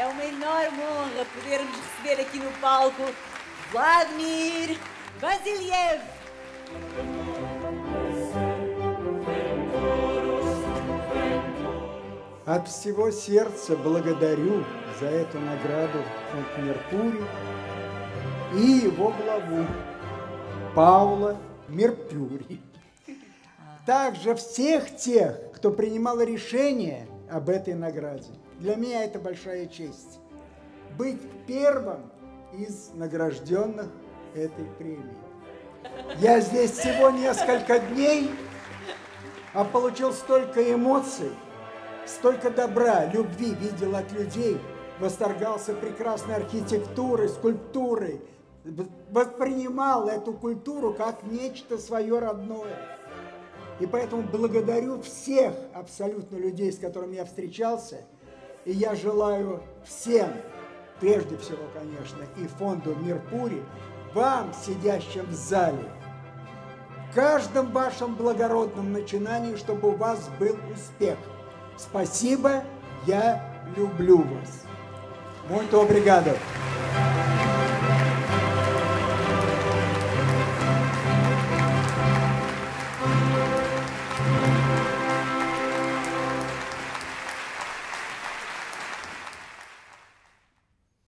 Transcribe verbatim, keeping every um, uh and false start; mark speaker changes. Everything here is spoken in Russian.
Speaker 1: É uma enorme honra podermos receber aqui no palco Vladimir Vasiliev.
Speaker 2: От всего сердца благодарю за эту награду фонд Меркурий и его главу Паула Меркурий. Также всех тех, кто принимал решение об этой награде. Для меня это большая честь. Быть первым из награжденных этой премией. Я здесь всего несколько дней, а получил столько эмоций, столько добра, любви видел от людей, восторгался прекрасной архитектурой, скульптурой, воспринимал эту культуру как нечто свое родное. И поэтому благодарю всех абсолютно людей, с которыми я встречался, и я желаю всем, прежде всего, конечно, и фонду Меркурий, вам, сидящим в зале, в каждом вашем благородном начинании, чтобы у вас был успех. Спасибо, я люблю вас. Muito obrigado.